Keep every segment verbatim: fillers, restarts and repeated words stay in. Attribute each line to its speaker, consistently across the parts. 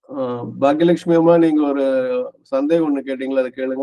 Speaker 1: ஆஹ் பாக்கியலட்சுமி அம்மா, நீங்க ஒரு சந்தேகம் ஒண்ணு கேட்டீங்களா, அதை கேளுங்க.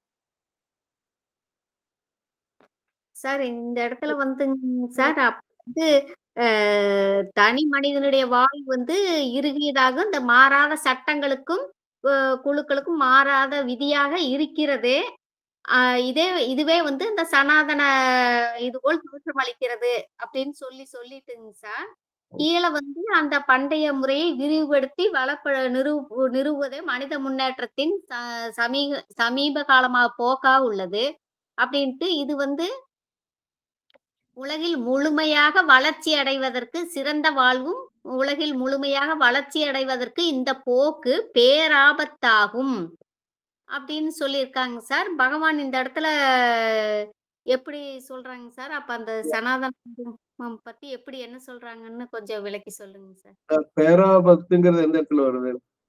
Speaker 2: சார் இந்த இடத்துல வந்து சார் வந்து தனி மனிதனுடைய வாழ்வு வந்து இறுகியதாக இந்த மாறாத சட்டங்களுக்கும் குழுக்களுக்கும் மாறாத விதியாக இருக்கிறது. ஆஹ் இதே இதுவே வந்து இந்த சனாதன இதுபோல் தோற்றம் அளிக்கிறது அப்படின்னு சொல்லி சொல்லிட்டுங்க சார். கீழே வந்து அந்த பண்டைய முறையை விரிவுபடுத்தி வளப்ப நிறுவ நிறுவுவதே மனித முன்னேற்றத்தின் சமீப சமீப காலமாக போக்கா உள்ளது அப்படின்ட்டு. இது வந்து உலகில் முழுமையாக வளர்ச்சி அடைவதற்கு சிறந்த வாழ்வும் உலகில் முழுமையாக வளர்ச்சி அடைவதற்கு இந்த போக்கு பேராபத்தாகும் அப்படின்னு சொல்லியிருக்காங்க சார். பகவான் இந்த இடத்துல எப்படி சொல்றாங்க சார்? அப்ப அந்த சனாதனம் பத்தி எப்படி என்ன சொல்றாங்கன்னு கொஞ்சம் விளக்கி சொல்லுங்க சார்.
Speaker 1: பேராபத்துங்கிறது எந்த இடத்துல வருது?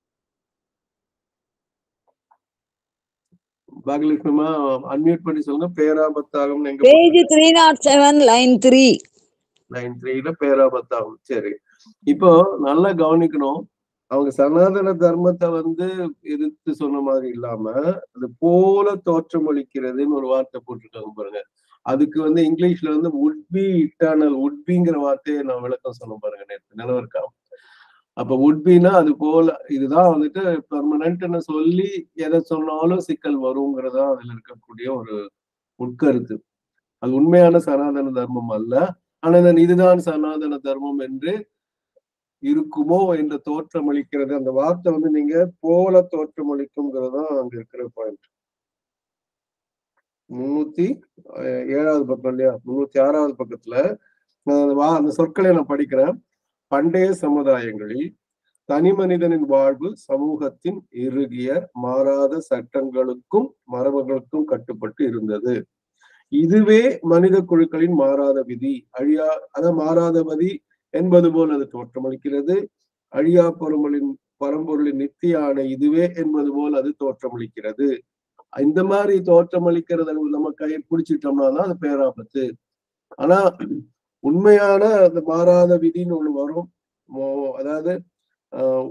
Speaker 1: பாகிலட்சுமா அன்மியூட் பண்ணி சொல்லுங்க. பேராபத்தாகும் எங்க?
Speaker 3: Page three not seven line three
Speaker 1: line த்ரீல பேராபத்தாகும். சரி, இப்போ நல்லா கவனிக்கணும். அவங்க சனாதன தர்மத்தை வந்து எதிர்த்து சொன்ன மாதிரி இல்லாம அது போல தோற்றமளிக்கிறதுன்னு ஒரு வார்த்தை போட்டிருக்காங்க பாருங்க. அதுக்கு வந்து இங்கிலீஷ்ல வந்து வுட் பி இட்டர்னல், வுட் பிங்கிற வார்த்தையை நான் விளக்கம் சொன்ன பாருங்க நேற்று, நினைவு இருக்கா? அப்ப வுட் பின்னா அது போல, இதுதான் வந்துட்டு பெர்மனன்ட்னு சொல்லி எதை சொன்னாலும் சிக்கல் வருங்கிறதா அதுல இருக்கக்கூடிய ஒரு உட்கருத்து. அது உண்மையான சனாதன தர்மம் அல்ல. ஆனால் இதுதான் சனாதன தர்மம் என்று இருக்குமோ என்று தோற்றமளிக்கிறது. அந்த வார்த்தை வந்து நீங்க போல தோற்றமளிக்கும்ங்கிறது தான் அங்க இருக்கிற பாயிண்ட். முன்னூத்தி ஏழாவது பக்கம் இல்லையா, முன்னூத்தி ஆறாவது பக்கத்துல அந்த சொற்களை நான் படிக்கிறேன். பண்டைய சமுதாயங்களில் தனி மனிதனின் வாழ்வு சமூகத்தின் இறுகிய மாறாத சட்டங்களுக்கும் மரபுகளுக்கும் கட்டுப்பட்டு இருந்தது. இதுவே மனித குழுக்களின் மாறாத விதி. அழியா அத மாறாத விதி என்பது போல் அது தோற்றமளிக்கிறது. அழியா பொருளின் பரம்பொருளின் நித்திய ஆணை இதுவே என்பது போல் அது தோற்றமளிக்கிறது. இந்த மாதிரி தோற்றமளிக்கிறத நம்ம கையை பிடிச்சிட்டோம்னா தான் அது பேராபத்து. ஆனா உண்மையான அந்த மாறாத விதின்னு ஒண்ணு வரும். அதாவது ஆஹ்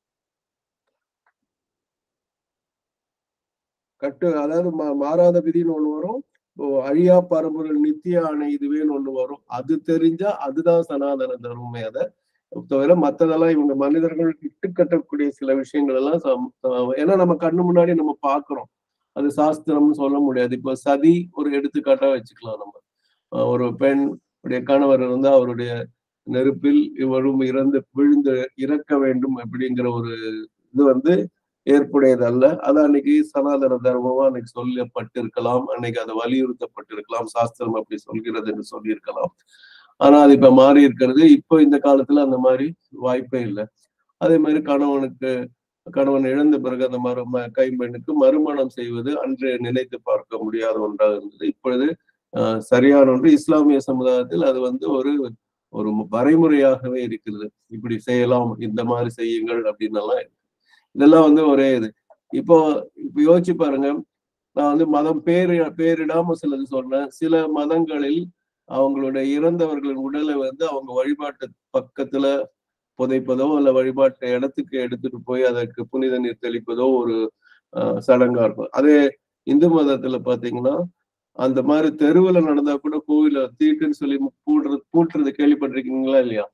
Speaker 1: கட்டு அதாவது மாறாத விதின்னு ஒண்ணு வரும். அழியா பரம்பொருள் நித்திய ஆணை இதுவேன்னு ஒண்ணு வரும். அது தெரிஞ்சா அதுதான் சனாதன தர்மமே. அதை தவிர மற்றதெல்லாம் இவங்க மனிதர்கள் இட்டு கட்டக்கூடிய சில விஷயங்கள் எல்லாம், ஏன்னா நம்ம கண்ணு முன்னாடி நம்ம பாக்குறோம், அது சாஸ்திரம்னு சொல்ல முடியாது. இப்ப சதி ஒரு எடுத்துக்காட்டா வச்சுக்கலாம். நம்ம ஒரு பெண் உடைய கணவர் இருந்தா அவருடைய நெருப்பில் இவரும் இறந்து விழுந்து இறக்க வேண்டும் அப்படிங்கிற ஒரு இது வந்து ஏற்புடையது அல்ல. அது அன்னைக்கு சனாதன தர்மமா அன்னைக்கு சொல்லப்பட்டிருக்கலாம், அன்னைக்கு அதை வலியுறுத்தப்பட்டிருக்கலாம், சாஸ்திரம் அப்படி சொல்கிறது என்று சொல்லியிருக்கலாம். ஆனா அது இப்ப மாறி இருக்கிறது. இப்போ இந்த காலத்துல அந்த மாதிரி வாய்ப்பே இல்லை. அதே மாதிரி கணவனுக்கு கணவன் இழந்த பிறகு அந்த மறு கைம்பெண்ணுக்கு மறுமணம் செய்வது அன்று நினைத்து பார்க்க முடியாத ஒன்றாக இருந்தது. இப்பொழுது ஆஹ் சரியான ஒன்று. இஸ்லாமிய சமுதாயத்தில் அது வந்து ஒரு ஒரு வரைமுறையாகவே இருக்கிறது. இப்படி செய்யலாம், இந்த மாதிரி செய்யுங்கள் அப்படின்னு எல்லாம் இருக்கு. இதெல்லாம் வந்து ஒரே இது. இப்போ இப்ப யோசிச்சு பாருங்க. நான் வந்து மதம் பேரு பேரிடாம சிலது சொன்னேன். சில மதங்களில் அவங்களுடைய இறந்தவர்களின் உடலை வந்து அவங்க வழிபாட்டு பக்கத்துல புதைப்பதோ அல்ல வழிபாட்டு இடத்துக்கு எடுத்துட்டு போய் அதற்கு புனித நீர் தெளிப்பதோ ஒரு அஹ் சடங்கா இருக்கும். அதே இந்து மதத்துல பாத்தீங்கன்னா அந்த மாதிரி தெருவுல நடந்தா கூட கோவில தீட்டுன்னு சொல்லி பூடுறது பூட்டுறது கேள்விப்பட்டிருக்கீங்களா இல்லையா?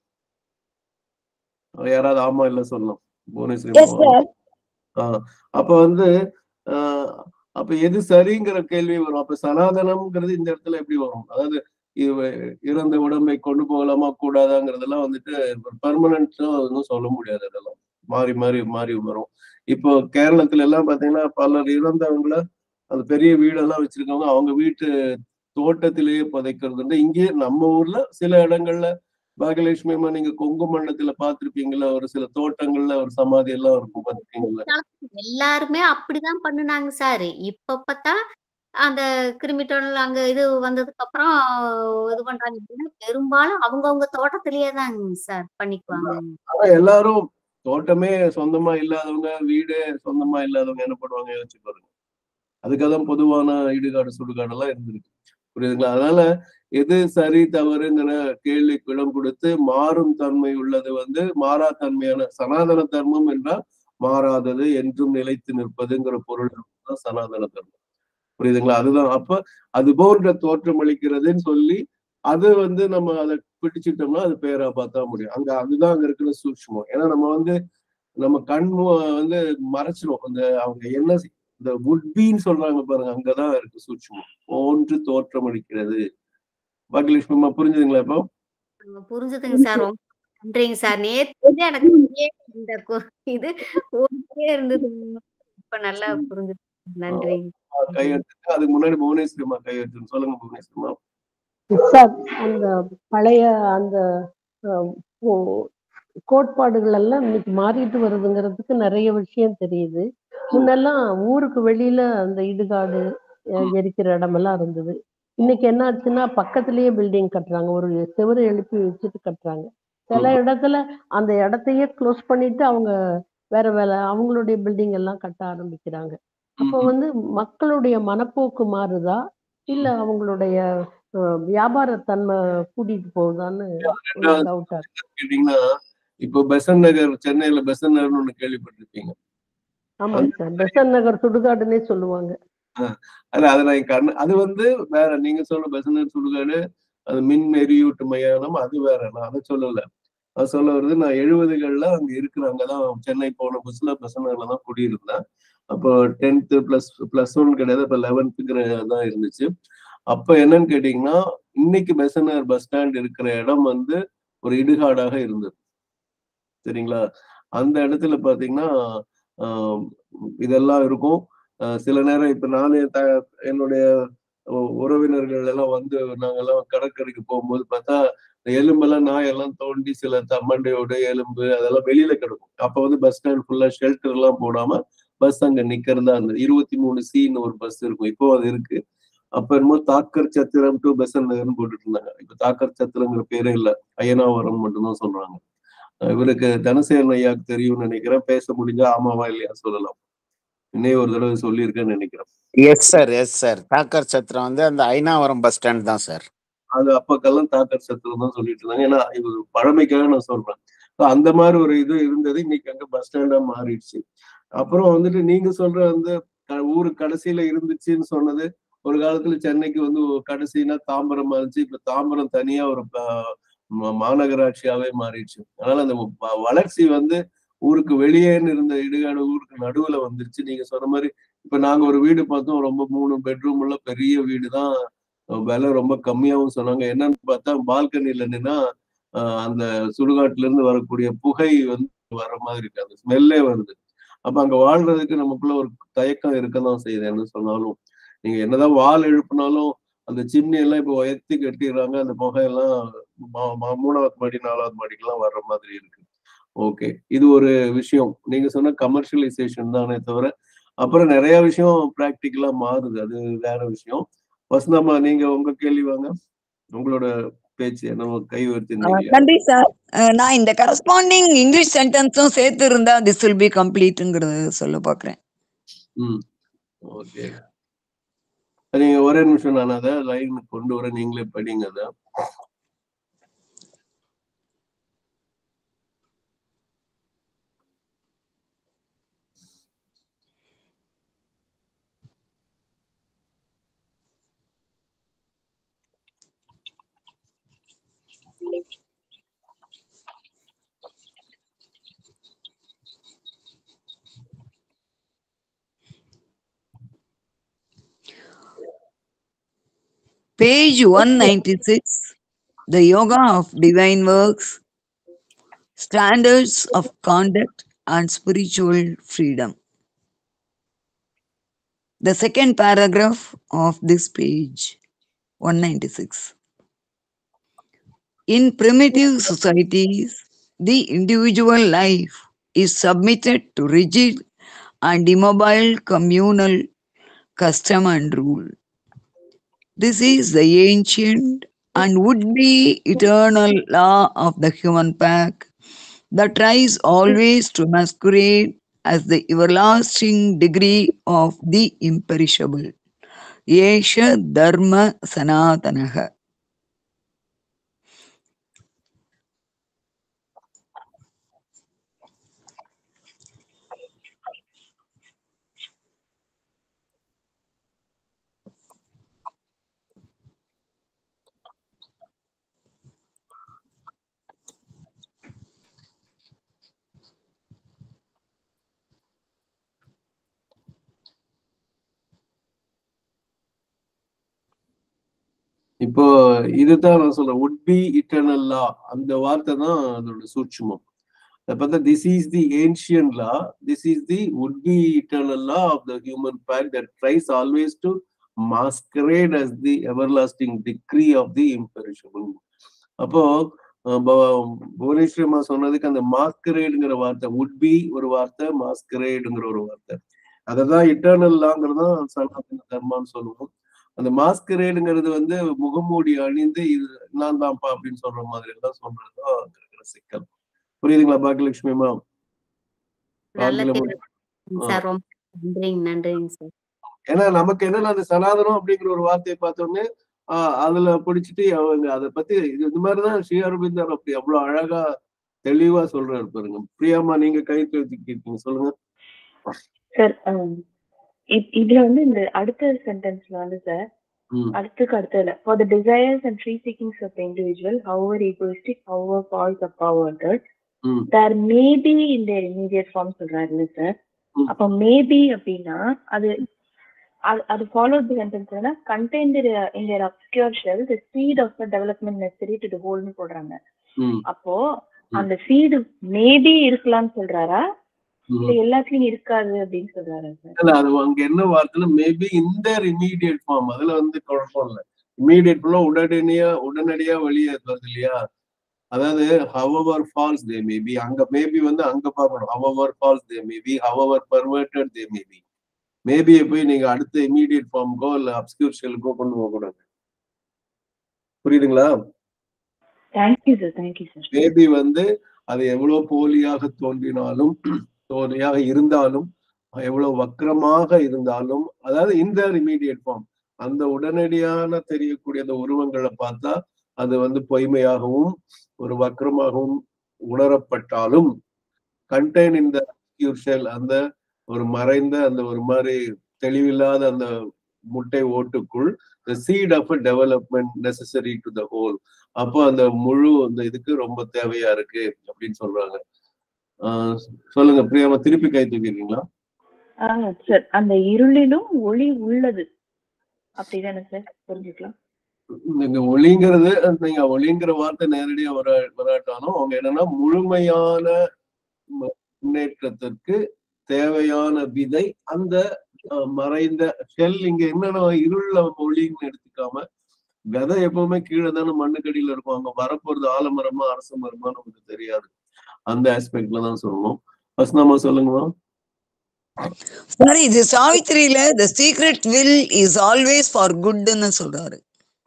Speaker 1: யாராவது ஆமா இல்ல சொல்லலாம். புவனேஸ்வரி ஆஹ் அப்ப வந்து ஆஹ் அப்ப எது சரிங்கிற கேள்வி வரும். அப்ப சனாதனம்ங்கிறது இந்த இடத்துல எப்படி வரும்? அதாவது இறந்த உடம்பை கொண்டு போகலாமா கூடாதாங்கிறதெல்லாம் வந்துட்டு பெர்மனன்ட்டா ஒன்றும் சொல்ல முடியாது. அதெல்லாம் மாறி மாறி மாறி வரும். இப்போ கேரளத்துல எல்லாம் பாத்தீங்கன்னா பலர் இறந்தவங்கள அந்த பெரிய வீடெல்லாம் வச்சிருக்கவங்க அவங்க வீட்டு தோட்டத்திலேயே புதைக்கிறது வந்து. இங்கே நம்ம ஊர்ல சில இடங்கள்ல பாகியலட்சுமி அம்மா நீங்க கொங்கு மண்டலத்துல பாத்திருப்பீங்களா, ஒரு சில தோட்டங்கள்ல ஒரு சமாதி எல்லாம் இருக்கும் பாத்திருக்கீங்களா?
Speaker 2: எல்லாருமே அப்படிதான் பண்ணுனாங்க சார். இப்ப பார்த்தா அந்த கிரிமிட்டோனல் அங்க இது வந்ததுக்கு அப்புறம் இது பண்றாங்க. பெரும்பாலும் அவங்கவுங்க தோட்டத்திலேயே தான் சார் பண்ணிக்குவாங்க.
Speaker 1: எல்லாரும் தோட்டமே சொந்தமா இல்லாதவங்க, வீடு சொந்தமா இல்லாதவங்க என்ன பண்ணுவாங்க யோசிச்சு பாருங்க. அதுக்காகதான் பொதுவான இடுகாடு சுடுகாடு எல்லாம் இருந்திருக்கு. புரியுதுங்களா? அதனால எது சரி தவறுங்கிற கேள்விக்கு இடம் கொடுத்து மாறும் தன்மை உள்ளது வந்து மாறா தன்மையான சனாதன தர்மம் என்றால் மாறாதது என்றும் நிலைத்து நிற்பதுங்கிற பொருள் தான் சனாதன தர்மம். புரியுதுங்களா? அதுதான். அப்ப அது போன்ற தோற்றம் அளிக்கிறதுன்னு சொல்லி அது வந்து நம்ம அதை பிடிச்சிட்டோம்னா அது பேரா பார்த்தா முடியும். அங்க அதுதான் அங்க இருக்கிற சூட்சுமம். ஏன்னா நம்ம வந்து நம்ம கண் வந்து மறைச்சிரும். அந்த அவங்க என்ன இந்த வுட்பின்னு சொல்றாங்க பாருங்க, அங்கதான் இருக்கு சூட்சுமம். போன்று தோற்றம் அளிக்கிறது. பாக்கியலட்சுமி புரிஞ்சுதுங்களா இப்போ?
Speaker 2: புரிஞ்சுதுங்க சார். ரொம்ப நன்றிங்க சார். நேத்து எனக்கு இந்த இது ஓடிட்டே இருந்தது. இப்ப நல்லா புரிஞ்சுது. நன்றி.
Speaker 1: கையெழுத்து அதுக்கு முன்னாடி புவனேஸ்வரிமா கையெழுத்து சொல்லுங்க புவனேஸ்வரிமா.
Speaker 4: சார், அந்த பழைய அந்த கோட்பாடுகள் எல்லாம் இன்னைக்கு மாறிட்டு வருதுங்கிறதுக்கு நிறைய விஷயம் தெரியுது. முன்னெல்லாம் ஊருக்கு வெளியில அந்த இடுகாடு எரிக்கிற இடமெல்லாம் இருந்தது. இன்னைக்கு என்ன ஆச்சுன்னா பக்கத்திலேயே பில்டிங் கட்டுறாங்க, ஒரு செவரு எழுப்பி வச்சுட்டு கட்டுறாங்க. சில இடத்துல அந்த இடத்தையே க்ளோஸ் பண்ணிட்டு அவங்க வேற வேற அவங்களுடைய பில்டிங் எல்லாம் கட்ட ஆரம்பிக்கிறாங்க. அப்போ வந்து மக்களுடைய மனப்போக்கு மாறுதா இல்ல அவங்களுடைய வியாபார தன்மை கூட்டிட்டு போகுதான்னு டவுட்டா
Speaker 1: கேட்டீங்கன்னா, இப்போ பெசன் நகர், சென்னையில பெசன் நகர்னு ஒண்ணு கேள்விப்பட்டிருப்பீங்க.
Speaker 4: ஆமாங்க சார், பெசன் நகர் சுடுகாடுன்னே சொல்லுவாங்க.
Speaker 1: அது அதை நான் கண்ணு அது வந்து வேற. நீங்க சொல்ற பெசன் நகர் சுடுகாடு அது மின் எரியூட்டு மையானம், அது வேற. நான் அதை சொல்லல. அது சொல்ல வருது, நான் எழுபதுகள்ல அங்க இருக்கிறேன். அங்கதான் சென்னை போன புதுசுல பெசன் நகர்ல தான் குடியிருந்தேன். அப்போ டென்த் பிளஸ் பிளஸ் ஒன் கிடையாது, இப்ப லெவன்த்துங்கிற தான் இருந்துச்சு. அப்ப என்னன்னு கேட்டீங்கன்னா, இன்னைக்கு பெசன் நகர் பஸ் ஸ்டாண்ட் இருக்கிற இடம் வந்து ஒரு இடுகாடாக இருந்தது. சரிங்களா? அந்த இடத்துல பாத்தீங்கன்னா ஆஹ் இதெல்லாம் இருக்கும். சில நேரம் இப்ப நானே த என்னுடைய உறவினர்கள் எல்லாம் வந்து நாங்கெல்லாம் கடற்கரைக்கு போகும்போது பார்த்தா எலும்பெல்லாம் நாயெல்லாம் தோண்டி சில மண்டையோட எலும்பு அதெல்லாம் வெளியில கிடக்கும். அப்ப வந்து பஸ் ஸ்டாண்ட் ஃபுல்லா ஷெல்டர் எல்லாம் போடாம பஸ் அங்க நிக்கிறதா இருந்தது. இருபத்தி மூணு சின்னு ஒரு பஸ் இருக்கும், இப்போ அது இருக்கு. அப்ப என்னமோ தாக்கர் சத்திரம் டு பெசன் நகர்னு போட்டுட்டு இருந்தாங்க. இப்ப தாக்கர் சத்திரங்கிற பேரே இல்ல, அய்யனாவரம் மட்டும்தான் சொல்றாங்க. இவருக்கு தனசேகரன் ஐயாக்கு தெரியும்னு நினைக்கிறேன். பேச முடிஞ்சா ஆமாவா இல்லையா சொல்லலாம். இன்னும் ஒரு தடவை சொல்லியிருக்கேன்னு நினைக்கிறேன்.
Speaker 5: Yes sir, yes sir. Thakkar Chatram வந்து அந்த அய்யனாவரம் பஸ் ஸ்டாண்ட் தான் சார்.
Speaker 1: அது அப்பக்கெல்லாம் தாக்கர் சத்திரம் தான் சொல்லிட்டு இருந்தாங்க. ஏன்னா இது பழமைக்காக நான் சொல்றேன். அந்த மாதிரி ஒரு இது இருந்தது. இன்னைக்கு அங்க பஸ் ஸ்டாண்டா மாறிடுச்சு. அப்புறம் வந்துட்டு நீங்க சொல்ற வந்து ஊரு கடைசியில இருந்துச்சுன்னு சொன்னது, ஒரு காலத்துல சென்னைக்கு வந்து கடைசினா தாம்பரம் இருந்துச்சு. இப்ப தாம்பரம் தனியா ஒரு மாநகராட்சியாவே மாறிடுச்சு. அதனால அந்த வளர்ச்சி வந்து ஊருக்கு வெளியேன்னு இருந்த இடுகாடு ஊருக்கு நடுவுல வந்துருச்சு. நீங்க சொன்ன மாதிரி இப்ப நாங்க ஒரு வீடு பார்த்தோம், ரொம்ப மூணு பெட்ரூம் உள்ள பெரிய வீடு தான். விலை ரொம்ப கம்மியாவும் சொன்னாங்க. என்னன்னு பார்த்தா பால்கனில நின்னா அந்த சுடுகாட்டுல இருந்து வரக்கூடிய புகை வந்து வர்ற மாதிரி இருக்கு, அந்த ஸ்மெல்லே வருது. அப்ப அங்க வாழ்றதுக்கு நமக்குள்ள ஒரு தயக்கம் இருக்கதான் செய்யுது. என்ன சொன்னாலும் நீங்க என்னதான் வால் எழுப்பினாலும் அந்த சிம்னி எல்லாம் இப்ப உயர்த்தி கட்டிடுறாங்க. அந்த புகையெல்லாம் மூணாவது மாடி நாலாவது மாடிக்கெல்லாம் வர்ற மாதிரி இருக்கு. ஓகே, இது ஒரு விஷயம். நீங்க சொன்ன கமர்ஷியலைசேஷன் தானே தவிர அப்புறம் நிறைய விஷயம் பிராக்டிக்கலா மாறுது, அது வேற விஷயம். வசந்தம்மா, நீங்க உங்க கேள்வி வாங்க. உங்களோட பேச்சு என்ன கை உயர்த்திருந்தீங்க.
Speaker 3: நன்றி சார். நான் இந்த கரஸ்பாண்டிங் இங்கிலீஷ் சென்டென்ஸும் சேர்த்து இருந்தா திஸ் வில் பி கம்ப்ளீட்ங்கிறது சொல்ல பாக்குறேன்.
Speaker 1: ம், ஓகே. நீங்க ஒரே நிமிஷம், நான் அதை லைன் கொண்டு வர, நீங்களே படிங்க அதை.
Speaker 3: Page one ninety-six, the Yoga of Divine Works, Standards of Conduct and Spiritual Freedom. The second paragraph of this page, one ninety-six. In primitive societies, the individual life is submitted to rigid and immobile communal custom and rule. This is the ancient and would-be eternal law of the human pack that tries always to masquerade as the everlasting degree of the imperishable. Yesha Dharma Sanatanaha.
Speaker 1: இப்போ இதுதான் நான் சொல்றேன், would be eternal law. அந்த வார்த்தை தான் அதோட சூட்சுமம். பார்த்தா this is the ancient law, this is the would be eternal law of the human pact that tries always to masquerade as the everlasting decree of the imperishable. அப்போ புவனேஸ்வரிமா சொன்னதுக்கு அந்த மாஸ்கரேடுங்கிற வார்த்தை, would be ஒரு வார்த்தை, மாஸ்கரேடுங்கிற ஒரு வார்த்தை, அததான் இட்டர்னல் லாங்கிறது தான் சனாதன தர்மான்னு சொல்லுவோம். அந்த மாஸ்கரேடுங்கிறது வந்து முகமூடி அணிந்து இது நான் தான்ப்பா அப்படின்னு சொல்ற மாதிரி எல்லாம் சொல்றதுதான் இருக்கிற சிக்கல். புரியுதுங்களா பாக்கியலட்சுமிமா? ஏன்னா நமக்கு என்னன்னா அந்த சனாதனம் அப்படிங்கிற ஒரு வார்த்தையை பார்த்தோன்னே ஆஹ் அதுல பிடிச்சிட்டு அவங்க அதை பத்தி இது மாதிரிதான் ஸ்ரீ அரவிந்தர் அப்படி அவ்வளவு அழகா தெளிவா சொல்றாரு பாருங்க. பிரியாமா நீங்க கை தூக்கிருக்கீங்க, சொல்லுங்க
Speaker 6: சார். இதுல வந்து இந்த அடுத்த சென்டென்ஸ்ல வந்து சார் அடுத்துக்கு அடுத்ததுல for the desires and free seekings of the individual, however egoistic, however false or perverted, there may be in their immediate form சொல்றாரு சார். அப்ப மேபி அப்படின்னா அது அது ஃபாலோட் தி சென்டென்ஸ்னா contained in their obscure shell the seed of the development necessary to the whole னு போடுறாங்க. அப்போ அந்த seed மேபி இருக்கலாம்னு சொல்றாரா எல்லாத்துலயும் இருக்காது அப்படின்னு சொல்றாரு சார்?
Speaker 1: அது அங்க என்ன வார்த்தை, மேபி இந்த இமீடியட் ஃபார்ம், அதுல வந்து குழப்பம் இல்லை. இமீடியட் உடனடியா உடனடியா வெளியே வருது இல்லையா? அதாவது however false they may be, அங்க மேபி வந்து அங்க பார்க்கணும். however false they may be, however perverted they may be. மேபியை போய் நீங்க அடுத்த இமீடியட் ஃபார்முக்கோ இல்ல அப்ஸ்கியூர் ஷெல்லுக்கோ கொண்டு போக கூடாது. புரியுதுங்களா?
Speaker 6: Thank you sir, thank you sir.
Speaker 1: Maybe வந்து அது எவ்வளவு போலியாக தோன்றினாலும், தோல்வியாக இருந்தாலும், எவ்வளவு வக்கரமாக இருந்தாலும், அதாவது இந்த இமீடியட் ஃபார்ம், அந்த உடனடியான தெரியக்கூடிய அந்த உருவங்களை பார்த்தா அது வந்து பொய்மையாகவும் ஒரு வக்கரமாகவும் உணரப்பட்டாலும், கண்டெய்ன் இந்த ஷெல், அந்த ஒரு மறைந்த அந்த ஒரு மாதிரி தெளிவில்லாத அந்த முட்டை ஓட்டுக்குள் the seed of a development necessary to the whole, அப்போ அந்த முழு அந்த இதுக்கு ரொம்ப தேவையா இருக்கு அப்படின்னு சொல்றாங்க. ஆஹ் சொல்லுங்க பிரியாமா, திருப்பி கை தூக்கிருக்கீங்களா?
Speaker 6: ஆஹ் சார், அந்த இருளிலும் ஒளி உள்ளது அப்படிதானே சார் புரிஞ்சுக்கலாம்?
Speaker 1: நீங்க ஒளிங்கிறது, நீங்க ஒளிங்கிற வார்த்தை நேரடியா வர வராட்டாலும் அவங்க என்னன்னா முழுமையான முன்னேற்றத்திற்கு தேவையான விதை அந்த மறைந்த ஷெல். இங்க என்னன்னா இருள ஒளின்னு எடுத்துக்காம, விதை எப்பவுமே கீழே தானே மண்ணுக்கடியில இருக்கும். அங்க வரப்போறது ஆலமரமா அரச மரமா நமக்கு தெரியாது. அந்த ஆஸ்பெக்ட்ல தான் சொல்லணும். வசனமா சொல்லுங்களா?
Speaker 3: சாரி, இது சாவித்திரியில the secret will is always for goodன்னு சொல்றாரு.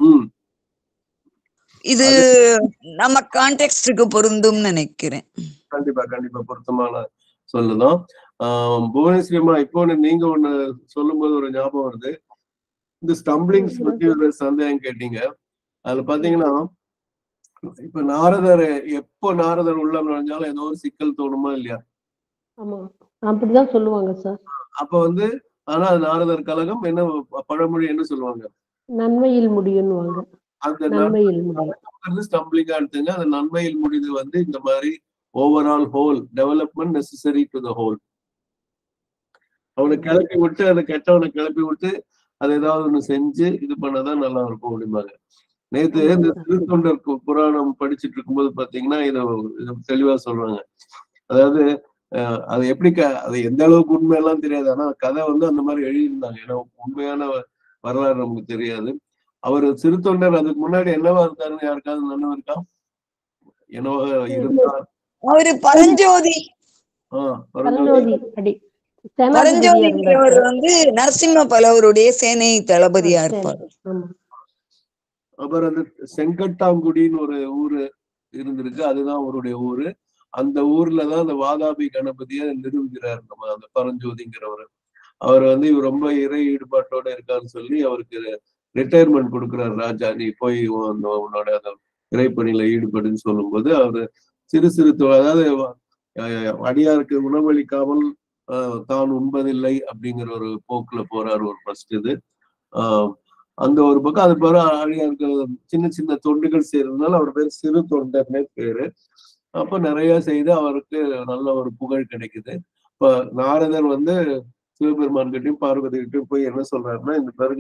Speaker 3: இது நம்ம கான்டெக்ஸ்டுக்கு பொருந்தும் நினைக்கிறேன்.
Speaker 1: கண்டிப்பா கண்டிப்பா பொருத்தமான சொல்லுதான். ஆஹ் புவனேஸ்வரிமா, இப்போ நீங்க ஒண்ணு சொல்லும் போது ஒரு ஞாபகம் வருது. இந்த ஸ்டம்பிளிங்ஸ் பத்தி ஒரு சந்தேகம் கேட்டீங்க. அதுல பாத்தீங்கன்னா, இப்ப நாரதர் எப்போ நாரதர் உள்ள நுழைஞ்சாலும் ஏதோ ஒரு சிக்கல் தோணுமா இல்லையா?
Speaker 4: ஆமா, அப்படிதான் சொல்லுவாங்க சார்.
Speaker 1: அப்ப வந்து ஆனா நாரதர் கழகம் என்ன பழமொழி என்ன சொல்லுவாங்க?
Speaker 4: நன்மையில் முடியும்னுவாங்க.
Speaker 1: அந்த நன்மையில் ஸ்டம்பிளிங்கா எடுத்துங்க. அந்த நன்மையில் முடிது வந்து இந்த மாதிரி overall whole development necessary to the whole. அவனை கிளப்பி விட்டு அதை கெட்டவனை கிளப்பி விட்டு அதை ஏதாவது ஒண்ணு செஞ்சு இது பண்ணாதான் நல்லா இருக்கும் அப்படிம்பாங்க. நேத்து இந்த திருத்தொண்டர் புராணம் படிச்சுட்டு இருக்கும்போது பாத்தீங்கன்னா இதை தெளிவா சொல்றாங்க. அதாவது அஹ் அது எப்படி க அது எந்த அளவுக்கு உண்மையெல்லாம் தெரியாது. ஆனா கதை வந்து அந்த மாதிரி எழுதியிருந்தாங்க. ஏன்னா உண்மையான வரலாறு நமக்கு தெரியாது. அவர் சிறுத்தொண்டர் அதுக்கு முன்னாடி என்னவா இருந்தாருன்னு யாருக்காவது நினைவு இருக்கா? என்னவா இருந்தார்?
Speaker 3: அவரு பரஞ்சோதி.
Speaker 1: ஆஹ் பரஞ்சோதி
Speaker 3: பரஞ்சோதிங்கிறவர் வந்து நரசிம்ம பல்லவருடைய சேனை தளபதியா இருப்பார்.
Speaker 1: அப்புறம் அந்த செங்கட்டாங்குடின்னு ஒரு ஊரு இருந்திருக்கு, அதுதான் அவருடைய ஊரு. அந்த ஊர்லதான் அந்த வாதாபி கணபதியை நிறுவுகிறார் நம்ம அந்த பரஞ்சோதிங்கிறவர். அவர் வந்து இவர் ரொம்ப இறை ஈடுபாட்டோட இருக்காருன்னு சொல்லி அவருக்கு ரிட்டையர்மெண்ட் கொடுக்குறாரு ராஜா. நீ போய் உன்னோட அந்த இறைப்பணியில ஈடுபடுன்னு சொல்லும் போது அவரு சிறு சிறு அதாவது அடியாருக்கு உணவளிக்காமல் தான் உண்பதில்லை அப்படிங்கிற ஒரு போக்குல போறாரு ஒரு ஃபர்ஸ்ட் இது. ஆஹ் அந்த ஒரு பக்கம் அது பேரு அடியாருக்கு சின்ன சின்ன தொண்டுகள் செய்யறதுனால அவர் பேர் சிறு தொண்டர்னே பேரு. அப்ப நிறைய செய்து அவருக்கு நல்ல ஒரு புகழ் கிடைக்குது. இப்ப நாரதர் வந்து சிவபெருமான் கிட்டையும் பார்வதி கிட்டையும் போய் என்ன சொல்றாருன்னா, இந்த பிறகு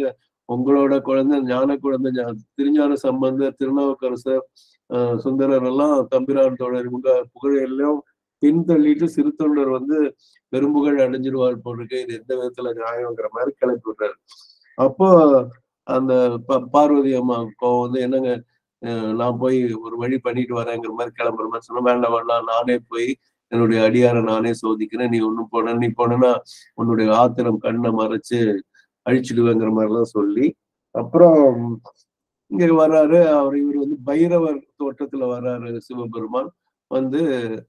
Speaker 1: உங்களோட குழந்தை ஞான குழந்தை திருஞான சம்பந்தர், திருநாவுக்கரசர், ஆஹ் சுந்தரர் எல்லாம் தம்பிரான் தோழர் இவங்க புகழையெல்லாம் பின்தள்ளிட்டு சிறு தொண்டர் வந்து பெரும்புகழ் அடைஞ்சிருவார் போருக்கு, இது எந்த விதத்துல நியாயங்கிற மாதிரி கிளப்பி விடுறாரு. அப்போ அந்த பார்வதி அம்மா கோவம் வந்து, என்னங்க நான் போய் ஒரு வழி பண்ணிட்டு வரேங்கிற மாதிரி கிளம்புற மாதிரி சொன்னா, வேண்டாம் வேண்டாம் நானே போய் என்னுடைய அடியாரை நானே சோதிக்கிறேன், நீ ஒண்ணும் போன நீ போனா உன்னுடைய ஆத்திரம் கண்ணை மறைச்சு அழிச்சிடுவேங்கிற மாதிரிலாம் சொல்லி, அப்புறம் இங்க வர்றாரு. அவர் இவர் வந்து பைரவர் தோட்டத்துல வர்றாரு சிவபெருமான் வந்து,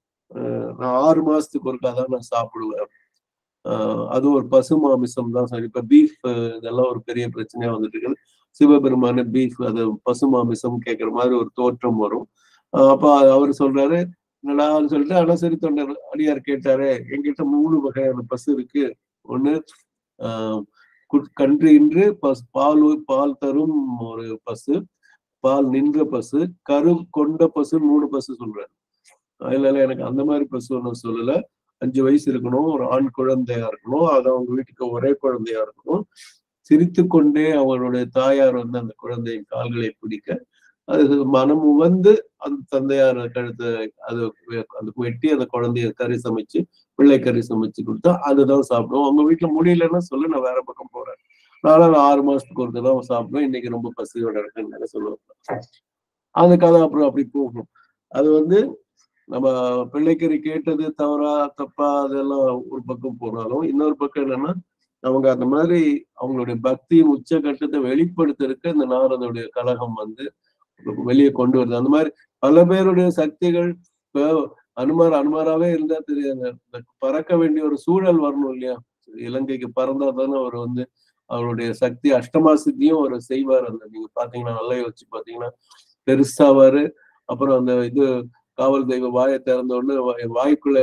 Speaker 1: நான் ஆறு மாசத்துக்கு ஒருக்காதான் நான் சாப்பிடுவேன், ஆஹ் அது ஒரு பசு மாமிசம் தான் சார். இப்ப பீஃப் இதெல்லாம் ஒரு பெரிய பிரச்சனையா வந்துட்டு இருக்குது. சிவபெருமான பீஃப் அது பசு மாமிசம் கேட்கிற மாதிரி ஒரு தோற்றம் வரும். அப்ப அவர் சொல்றாரு என்னடான்னு சொல்லிட்டு, ஆனா சரி தொண்டர் அடியார் கேட்டாரு, என்கிட்ட மூணு வகையான பசு இருக்கு. ஒண்ணு ஆஹ் கன்று இன்று பஸ் பால் பால் தரும் ஒரு பசு, பால் நின்ற பசு, கரு கொண்ட பசு, மூணு பசு சொல்றாரு. இல்ல இல்ல எனக்கு அந்த மாதிரி பசு ஒன்றும் சொல்லல, அஞ்சு வயசு இருக்கணும், ஒரு ஆண் குழந்தையா இருக்கணும், அது அவங்க வீட்டுக்கு ஒரே குழந்தையா இருக்கணும், சிரித்து கொண்டே அவருடைய தாயார் வந்து அந்த குழந்தையின் கால்களை பிடிக்க, அது மனம் உவந்து அந்த தந்தையார் கழுத்து அது அது வெட்டி அந்த குழந்தைய கறி சமைச்சு பிள்ளை கறி சமைச்சு கொடுத்தா அதுதான் சாப்பிடுவோம். அவங்க வீட்டுல முடியலன்னா சொல்லு, நான் வேற பக்கம் போறேன், நானும் ஆறு மாசத்துக்கு ஒரு தடவை சாப்பிடுவேன், இன்னைக்கு ரொம்ப பசியோட இருக்குன்னு சொல்லுவேன். அந்த கதை அப்புறம் அப்படி போகும். அது வந்து நம்ம பிள்ளைக்கறி கேட்டது தவறா தப்பா அதெல்லாம் ஒரு பக்கம் போனாலும், இன்னொரு பக்கம் என்னன்னா அவங்க அந்த மாதிரி அவங்களுடைய பக்தியின் உச்சகட்டத்தை வெளிப்படுத்துறதுக்கு இந்த நாரதோடைய கலகம் வந்து வெளியே கொண்டு வருது. அந்த மாதிரி பல பேருடைய சக்திகள் இப்போ அனுமார் அனுமாராவே இருந்தா தெரியாது, பறக்க வேண்டிய ஒரு சூழல் வரணும் இல்லையா? இலங்கைக்கு பறந்தா தானே அவர் வந்து அவருடைய சக்தி அஷ்டமா சித்தியும் அவர் செய்வார். அந்த நீங்க பாத்தீங்கன்னா நல்லா யோசிச்சு பாத்தீங்கன்னா பெருசாவாரு. அப்புறம் அந்த இது காவல் தெய்வ வாயை திறந்த உடனே வாய்க்குள்ள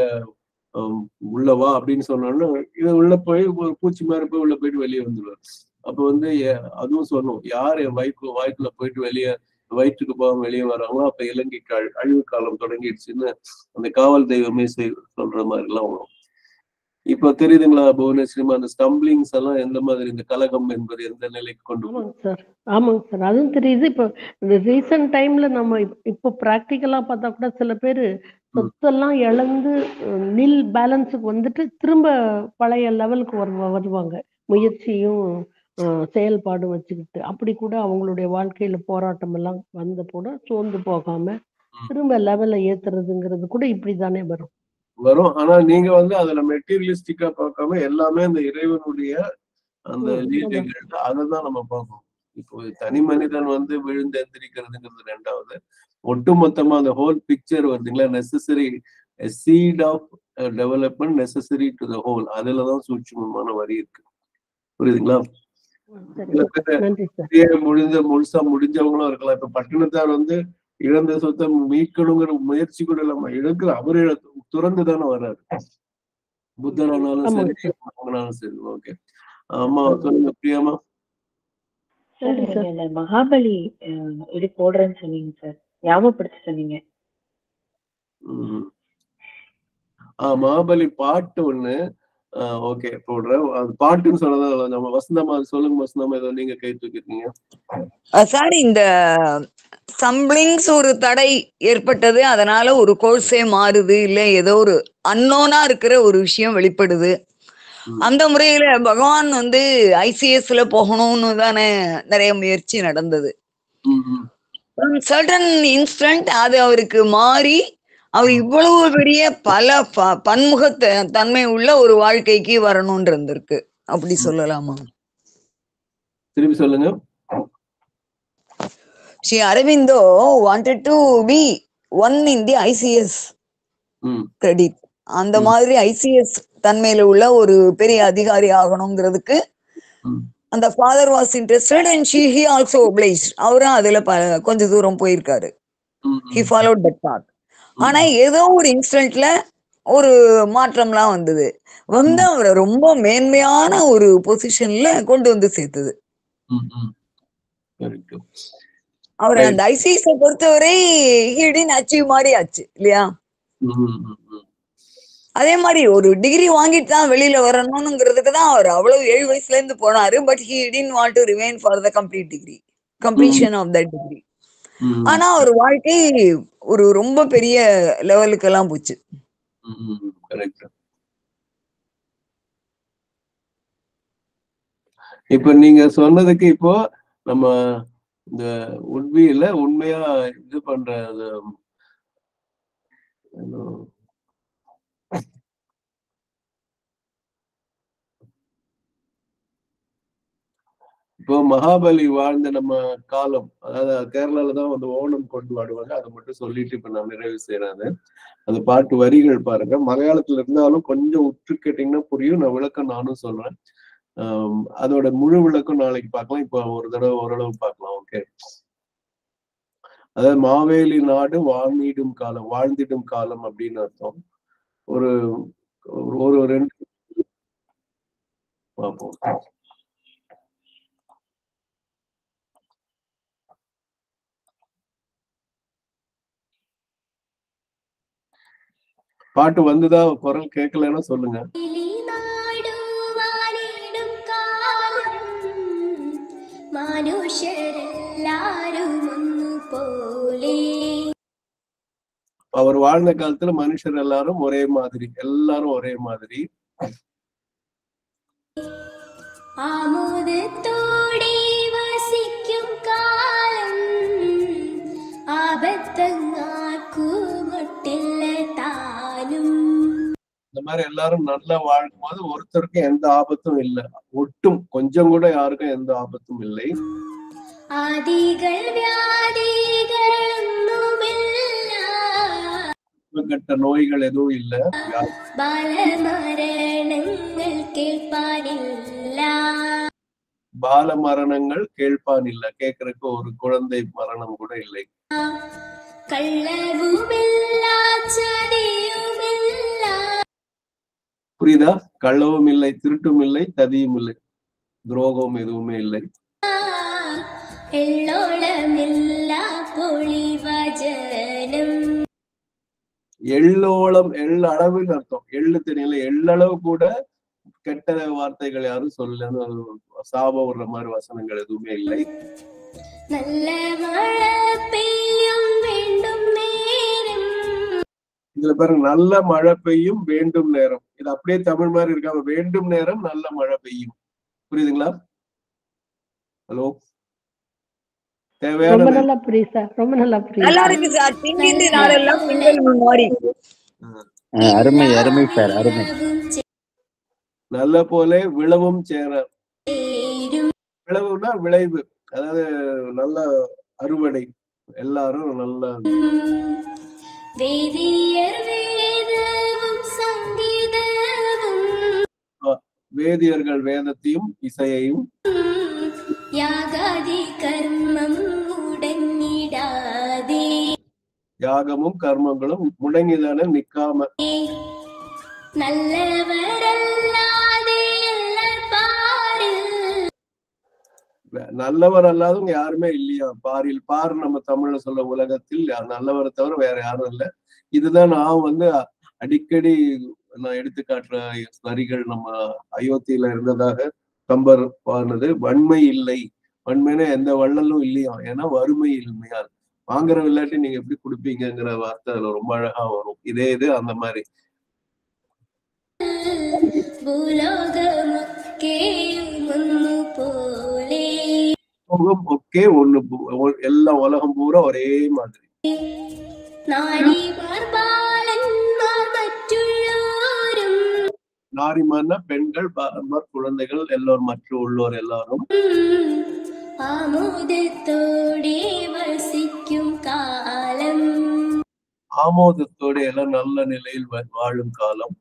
Speaker 1: உள்ளவா அப்படின்னு சொன்னோன்னா இது உள்ள போய் ஒரு பூச்சி மாதிரி போய் உள்ள போயிட்டு வெளியே வந்துடுவார். அப்ப வந்து அதுவும் சொன்னோம், யார் என் வாய்க்கு வாய்க்குள்ள போயிட்டு வெளியே வயிற்றுக்கு போகாம வெளியே வராங்களோ அப்ப இலங்கைக்கு அழிவு காலம் தொடங்கிடுச்சுன்னு அந்த காவல் தெய்வமே சொல்ற மாதிரி எல்லாம் வரும். இப்ப தெரியுதுங்களா புவனேஸ்வரி, அந்த ஸ்டம்பிளிங்ஸ் எல்லாம் எந்த மாதிரி, இந்த கலகம் என்பது எந்த நிலைக்கு கொண்டு
Speaker 4: ஆமாங்க சார் ஆமாங்க சார் அதுவும் தெரியுது. இப்போ இந்த ரீசன்ட் டைம்ல நம்ம இப்போ ப்ராக்டிக்கலா பார்த்தா கூட சில பேர் சொத்தெல்லாம் இழந்து நில் பேலன்ஸுக்கு வந்துட்டு திரும்ப பழைய லெவலுக்கு வரு வருவாங்க முயற்சியும் செயல்பாடும் வச்சுக்கிட்டு. அப்படி கூட அவங்களுடைய வாழ்க்கையில போராட்டம் எல்லாம் வந்த கூட சோர்ந்து போகாம திரும்ப லெவலை ஏத்துறதுங்கிறது கூட இப்படிதானே வரும்
Speaker 1: வரும் ஆனா நீங்க வந்து அதுல மெட்டீரியலிஸ்டிக்கா பார்க்காம எல்லாமே அந்த இறைவனுடைய அந்த லீலைகள் அதைதான் நம்ம பார்க்கணும். இப்போ தனி மனிதன் வந்து விழுந்து எந்திரிக்கிறதுங்கிறது ரெண்டாவது, ஒட்டுமொத்தமா அந்த ஹோல் பிக்சர் வருதுங்களா, necessary seat of development necessary to the whole, அதுலதான் சூட்சுமமான வரி இருக்கு. புரியுதுங்களா? முடிஞ்ச முழுசா முடிஞ்சவங்களும் இருக்கலாம். இப்ப பட்டினத்தார் வந்து இழந்த சொத்தை மீட்கணுங்கிற முயற்சி கூட இல்லாம இழக்கிற அவரு துறந்து தானே வர்றாரு. புத்தரானாலும் சரி அவங்களாலும் சரி. ஓகே ஆமா சொல்லுங்க பிரியாமா.
Speaker 6: மகாபலி இது போடுறேன்னு சொன்னீங்க சார், ஞாபகப்படுத்தி சொன்னீங்க.
Speaker 1: உம் ஆஹ் மகாபலி பாட்டு ஒண்ணு ஆஹ் ஓகே போடுறேன். அது பாட்டுன்னு சொன்னதா நம்ம வசந்தமா சொல்லுங்க. வசந்தமா ஏதோ நீங்க கை தூக்கிருக்கீங்க
Speaker 3: சார். இந்த சம்ப்ளிங்ஸ் ஒரு தடை ஏற்பட்டது, அதனால ஒரு கோர்ஸே மாறுது, இல்ல ஏதோ ஒரு அன்னோனா இருக்கிற ஒரு விஷயம் வெளிப்படுது. அந்த முறையில பகவான் வந்து ஐசிஎஸ்ல போகணும்னு தானே நிறைய முயற்சி நடந்தது. சடன் இன்ஸ்டன்ட் அது அவருக்கு மாறி அவர் இவ்வளவு பெரிய பல பன்முக தன்மை உள்ள ஒரு வாழ்க்கைக்கு வரணும்னு இருந்திருக்கு. அப்படி சொல்லலாமா?
Speaker 1: திரும்பி சொல்லுங்க.
Speaker 3: Sri Aurobindo wanted to be one in the I C S credit. அந்த மாதிரி ஐசிஎஸ் தன்மையில உள்ள ஒரு பெரிய அதிகாரி ஆகணுங்கிறதுக்கு அந்த father was interested and she he also obliged. அவரும் அதுல கொஞ்சம் தூரம் போயிருக்காரு. He followed that path. ஆனா ஏதோ ஒரு இன்ஸ்டன்ட்ல ஒரு மாற்றம்லாம் வந்தது, வந்து அவரை ரொம்ப மேன்மையான ஒரு பொசிஷன்ல கொண்டு வந்து சேர்த்தது. அவர் அந்த ஐசிஎஸ் பொறுத்தவரை ஹி டிட்ன்ட் அச்சீவ் மாதிரி ஆச்சு இல்லையா? அதே மாதிரி ஒரு டிகிரி வாங்கிட்டு தான் வெளியில வரணும்ங்கிறதுக்கு தான் அவர் அவ்வளவு ஏழு வயசுல இருந்து போனாரு. But he didn't want to remain for the complete degree completion of that degree. ஆனா ஒரு வாழ்க்கை ஒரு ரொம்ப பெரிய லெவலுக்கு எல்லாம் போச்சு.
Speaker 1: இப்ப நீங்க சொன்னதுக்கு இப்போ நம்ம இந்த உண்மையில உண்மையா இது பண்ற இப்போ மகாபலி வாழ்ந்த நம்ம காலம், அதாவது கேரளால தான் வந்து ஓணம் கொண்டாடுவாங்க. அதை மட்டும் சொல்லிட்டு இப்ப நான் நிறைவு செய்யறாங்க. அந்த பாட்டு வரிகள் பாருங்க, மலையாளத்துல இருந்தாலும் கொஞ்சம் உற்று கேட்டீங்கன்னா புரியும். நான் விளக்கம் நானும் சொல்றேன். ஆஹ் அதோட முழு விளக்கம் நாளைக்கு பார்க்கலாம். இப்போ ஒரு தடவை ஓரளவு பார்க்கலாம். ஓகே, அதாவது மாவேலி நாடு வாழ்ந்திடும் காலம், வாழ்ந்திடும் காலம் அப்படின்னு அர்த்தம். ஒரு ஒரு ரெண்டு பார்ப்போம். பாட்டு வந்துதா? குரல் கேட்கலன்னா சொல்லுங்க. அவர் வாழ்ந்த காலத்துல மனுஷர் எல்லாரும் ஒரே மாதிரி, எல்லாரும் ஒரே மாதிரி. ஆமோதத்தோடே வசிக்கும் காலம், இந்த மாதிரி எல்லாரும் நல்லா வாழும் போது ஒருத்தருக்கும் எந்த ஆபத்தும் இல்லை. ஒட்டும் கொஞ்சம் கூட யாருக்கும் எந்த ஆபத்தும் இல்லை. கட்ட நோய்கள் எதுவும் இல்லை. பால மரணங்கள் கேள்பான் இல்ல, கேட்கறதுக்கு ஒரு குழந்தை மரணம் கூட இல்லை. புரியுதா? கள்ளவும் இல்லை, திருட்டும் இல்லை, ததியும் இல்லை, துரோகம் எதுவுமே இல்லை. எள்ளோளம், எள் அளவில் அர்த்தம். எள்ளு தெரியல, எள்ளளவு கூட கெட்ட வார்த்தைகள் யாரும் சொல்ல, சாபம் விடுற மாதிரி வசனங்கள் எதுவுமே இல்லை. இதுல பாருங்க, நல்ல மழை பெய்யும் வேண்டும் நேரம். இது அப்படியே தமிழ் மாதிரி இருக்காம வேண்டும் நேரம் நல்ல மழை பெய்யும். புரியுதுங்களா? ஹலோ, தேவையான
Speaker 4: ரொம்ப நல்லா புரியுது சார், ரொம்ப நல்லா புரியுது.
Speaker 3: நல்லா இருக்கு சார். திங்கிட்டு நாளெல்லாம் திங்கள் முன்னாடி.
Speaker 5: அருமை அருமை சார், அருமை.
Speaker 1: நல்ல போல விளவும் சேர, விளவுனா விளைவு, அதாவது நல்ல அறுவடை. எல்லாரும் நல்ல வேதியர்கள் வேதத்தையும் இசையையும், யாகமும் கர்மங்களும் முடங்கிதான நிக்காம. நல்லவர் அல்லாதவங்க யாருமே இல்லையா பாரில். பார் நம்ம தமிழ்ல சொல்ல உலகத்தில் நல்லவரை தவிர வேற யாரும் இல்லை. இதுதான் நான் வந்து அடிக்கடி நான் எடுத்து காட்டுற வரிகள். நம்ம அயோத்தியில இருந்ததாக கம்பர் பாடினது. வன்மை இல்லை, வன்மைனா எந்த வள்ளலும் இல்லையா, ஏன்னா வறுமை இல்லையால். வாங்குற விளையாட்டி நீங்க எப்படி கொடுப்பீங்கிற வார்த்தை அதுல ரொம்ப அழகா வரும். இதே இது அந்த மாதிரி. ஒக்கே ஒண்ணு, எல்லா உலகம் பூரா ஒரே மாதிரி. நாரிமார்னா பெண்கள், பாரம்பர் குழந்தைகள், எல்லோரும் மற்ற உள்ளோர் எல்லாரும். ஆமோதத்தோட எல்லாம் நல்ல நிலையில் வாழும் காலம்.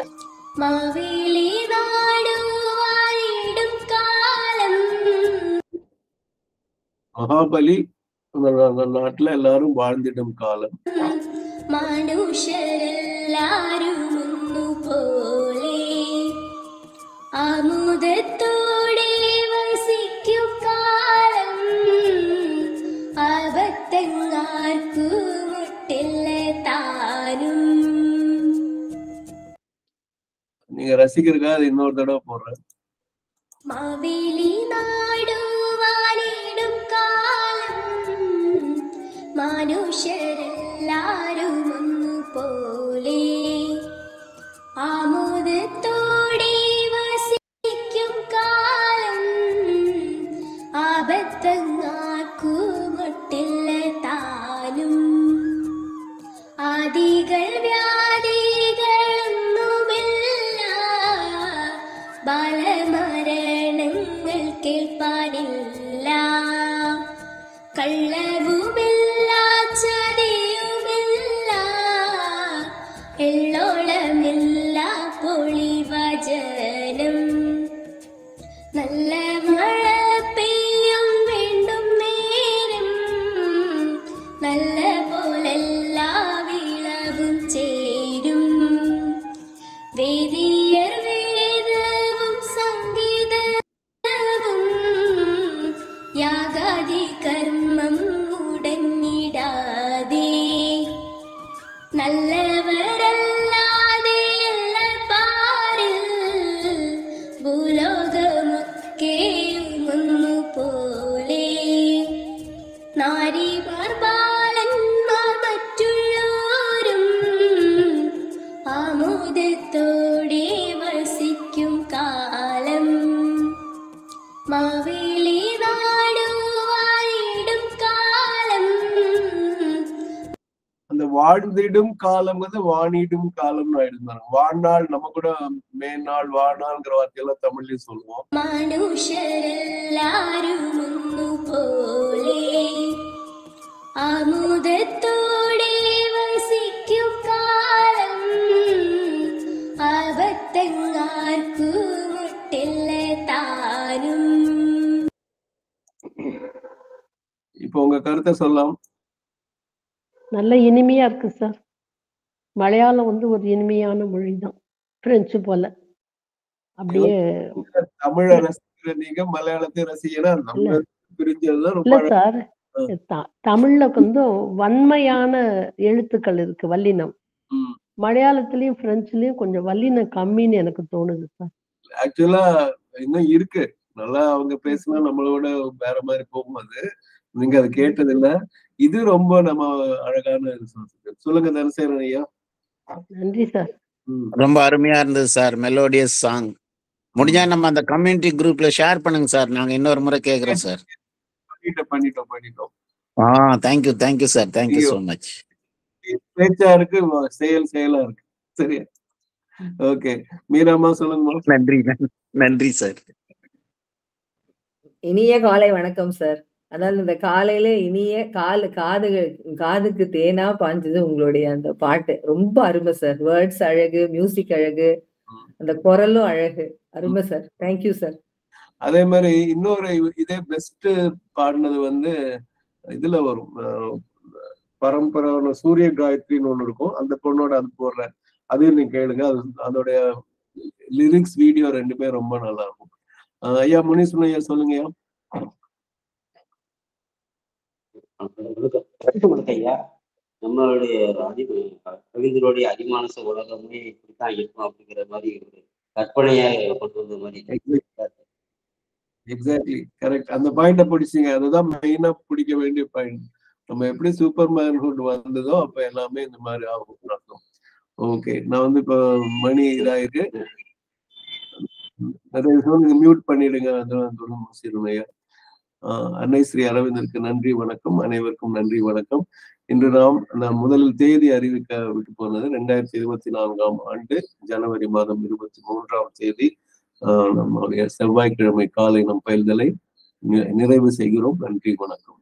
Speaker 1: மகாபலி நாட்டுல எல்லாரும் வாழ்ந்திடும் காலம். மனுஷர் எல்லாரும் போலே அமுதத்தோடே வசிக்கும் காலம், ஆபத்தங்கார்க்கு முட்டில்ல தானும். நீங்க ரசிக்கிறதுக்காக அது இன்னொரு தடவை போடுறேன்.
Speaker 7: மாவேலி நாடு வாழிடும் காலம் மனுஷரெல்லாரும் ஒന്നു പോലെ ആമോദത്തോടെ വസിക്കും കാലം ആപത്തങ്ങാക്കുമൊട്ടില്ല താനും ആദികൾ വ്യാധികളൊന്നുമില്ല ബാലമരണങ്ങൾ കേൾപ്പാനില്ല കള്ളവുമില്ല ചതിയുമില്ല എള്ളോളമില്ല പൊളിവചനം നല്ല മഴ പെയ്യും വീണ്ടും നേരം നല്ല പോലെല്ലാ വിളവും ചേരും വേദിയർ വേദവും സംഗീതവും യാഗാദി കർമ്മം മുടങ്ങിടാതെ നല്ലവരല്ലാതെ എല്ലാ പാരിൽ ഭൂലോകമൊക്കെയും ഒന്നുപോലെ നാരിമാർ ബാലന്മാർ മറ്റുള്ളവരും ആമോദത്തോടെ വസിക്കും കാലം മാവേലി നാടു വാഴിടും കാലം.
Speaker 1: அந்த வாழ்ந்திடும் காலம்ங்கிறது வாணிடும் காலம்னு ஆயிடுந்தாங்க. வாழ்நாள் நம்ம கூட மேநாள் வாழ்நாள்ங்கிற வார்த்தையெல்லாம் தமிழ்லயும் சொல்லுவோம்.
Speaker 7: മനുഷ്യരെല്ലാരും ഒന്നുപോലെ ആമോദത്തോടെ വസിക്കും കാലം ആപത്തങ്ങാർക്കും മുട്ടില്ല താനും.
Speaker 1: இப்போ உங்க கருத்தை சொல்லலாம்.
Speaker 4: நல்ல இனிமையா இருக்கு சார். மலையாளம் வந்து ஒரு இனிமையான மொழி தான், பிரெஞ்சு போல. அப்படியே
Speaker 1: தமிழ ரசிக்கிற நீங்க மலையாளத்தை ரசிக்கிறா நம்ம பிரிஞ்சதுதான் ரொம்ப
Speaker 4: இல்ல சார், த- தமிழ்ல வந்து வன்மையான எழுத்துக்கள் இருக்கு, வல்லினம்.
Speaker 1: ம்.
Speaker 4: மலையாளத்திலயும் பிரெஞ்சுலயும் கொஞ்சம் வல்லினம் கம்மின்னு எனக்கு தோணுது சார்.
Speaker 1: ஆக்சுவலா இன்னும் இருக்கு. நல்லா அவங்க பேசினா நம்மளோட வேற மாதிரி போகும். அது நீங்க அதை கேட்டது இல்ல. இது ரொம்ப நம்ம அழகான இது. சொல்லுங்க தனசேகரன் ஐயா.
Speaker 4: நன்றி சார்.
Speaker 1: ம்.
Speaker 5: ரொம்ப அருமையா இருந்தது சார். Melodious song. முடிஞ்சா நம்ம அந்த கம்யூனிட்டி குரூப்ல ஷேர் பண்ணுங்க சார். நாங்க இன்னொரு முறை கேக்குறோம் சார்.
Speaker 1: பண்ணிட்டோம் பண்ணிட்டோம் பண்ணிட்டோம்.
Speaker 5: ஆ thank you thank you sir. Thank you so much.
Speaker 1: பேச்சா இருக்கு, செயல் செயலா இருக்கு. சரியா? ஓகே, மீராமா சொல்லுங்க.
Speaker 5: நன்றி நன்றி சார்.
Speaker 8: இனிய காலை வணக்கம் சார். அதாவது இந்த காலையில இனிய கால் காதுகள் காதுக்கு தேனா பாஞ்சது உங்களுடைய அந்த பாட்டு ரொம்ப அருமை சார். வேர்ட்ஸ் அழகு, மியூசிக் அழகு, அந்த குரலும் அழகு. அருமை சார். Thank you sir.
Speaker 1: அதே மாதிரி இன்னொரு இதே பெஸ்ட் பாடினது வந்து இதுல வரும், பரம்பரை சூரிய காயத்ரின்னு ஒண்ணு இருக்கும். அந்த பொண்ணோட அது போடுறேன், அதையும் நீங்க கேளுங்க. அது அதோடைய லிரிக்ஸ் வீடியோ ரெண்டுமே ரொம்ப நல்லா இருக்கும். ஐயா முனிசுன் ஐயா சொல்லுங்க ஐயா.
Speaker 9: ஐயா, நம்மளுடைய கவிஞருடைய அடிமானச உலகமே இப்படித்தான் இருக்கும் அப்படிங்கிற மாதிரி ஒரு கற்பனையா கொண்டு வந்த மாதிரி.
Speaker 1: Exactly correct. அந்த பாயிண்ட பிடிச்சிங்க. அதுதான் மெயினா பிடிக்க வேண்டிய பாயிண்ட். நம்ம எப்படி சூப்பர் மேன்ஹுட் வந்ததோ அப்ப எல்லாமே இந்த மாதிரி ஆகும் அர்த்தம். ஓகே, நான் வந்து இப்ப மணி இதாயிருக்கு, மியூட் பண்ணிடுங்க. அதுதான் சிறுமையா. ஆஹ் அன்னை ஸ்ரீ அரவிந்தருக்கு நன்றி வணக்கம். அனைவருக்கும் நன்றி வணக்கம். இன்று நாம் நான் முதலில் தேதி அறிவிக்க விட்டு போனது ரெண்டாயிரத்தி இருபத்தி நான்காம் ஆண்டு ஜனவரி மாதம் இருபத்தி மூன்றாம் தேதி ஆஹ் நம்முடைய செவ்வாய்க்கிழமை காலை நம் பயில்தலை நிறைவு செய்கிறோம். நன்றி வணக்கம்.